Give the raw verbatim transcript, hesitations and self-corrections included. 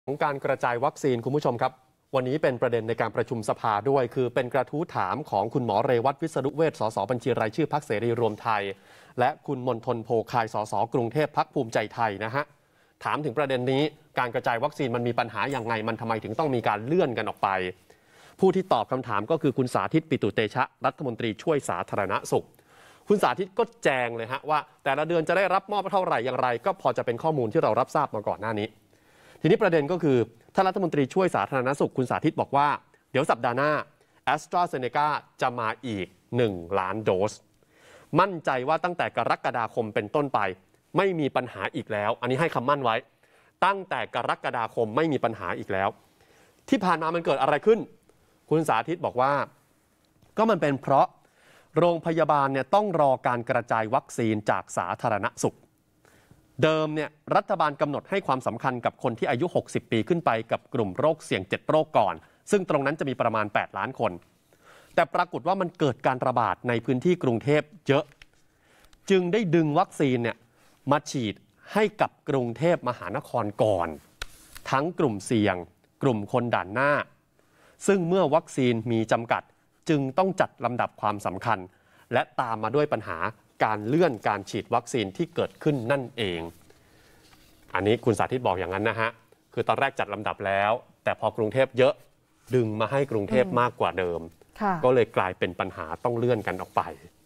ของการกระจายวัคซีนคุณผู้ชมครับวันนี้เป็นประเด็นในการประชุมสภาด้วยคือเป็นกระทู้ถามของคุณหมอเรวัตวิษณุเวชสสบัญชีรายชื่อพรรคเสรีรวมไทยและคุณมนทนโพคายสสกรุงเทพพรรคภูมิใจไทยนะฮะถามถึงประเด็นนี้การกระจายวัคซีนมันมีปัญหาอย่างไงมันทำไมถึงต้องมีการเลื่อนกันออกไปผู้ที่ตอบคำถามก็คือคุณสาธิตปิตุเตชะรัฐมนตรีช่วยสาธารณสุขคุณสาธิตก็แจงเลยฮะว่าแต่ละเดือนจะได้รับมอบเท่าไหร่อย่างไรก็พอจะเป็นข้อมูลที่เรารับทราบมาก่อนหน้านี้ทีนี้ประเด็นก็คือท่านรัฐมนตรีช่วยสาธารณสุขคุณสาธิตบอกว่าเดี๋ยวสัปดาห์หน้า AstraZeneca จะมาอีกหนึ่งล้านโดสมั่นใจว่าตั้งแต่กรกฎาคมเป็นต้นไปไม่มีปัญหาอีกแล้วอันนี้ให้คำมั่นไว้ตั้งแต่กรกฎาคมไม่มีปัญหาอีกแล้วที่ผ่านมามันเกิดอะไรขึ้นคุณสาธิตบอกว่าก็มันเป็นเพราะโรงพยาบาลเนี่ยต้องรอการกระจายวัคซีนจากสาธารณสุขเดิมเนี่ยรัฐบาลกำหนดให้ความสำคัญกับคนที่อายุหกสิบปีขึ้นไปกับกลุ่มโรคเสี่ยงเจ็ดโรคก่อนซึ่งตรงนั้นจะมีประมาณแปดล้านคนแต่ปรากฏว่ามันเกิดการระบาดในพื้นที่กรุงเทพเยอะจึงได้ดึงวัคซีนเนี่ยมาฉีดให้กับกรุงเทพมหานครก่อนทั้งกลุ่มเสี่ยงกลุ่มคนด่านหน้าซึ่งเมื่อวัคซีนมีจำกัดจึงต้องจัดลำดับความสำคัญและตามมาด้วยปัญหาการเลื่อนการฉีดวัคซีนที่เกิดขึ้นนั่นเองอันนี้คุณสาธิตบอกอย่างนั้นนะฮะคือตอนแรกจัดลำดับแล้วแต่พอกรุงเทพเยอะดึงมาให้กรุงเทพมากกว่าเดิมก็เลยกลายเป็นปัญหาต้องเลื่อนกันออกไป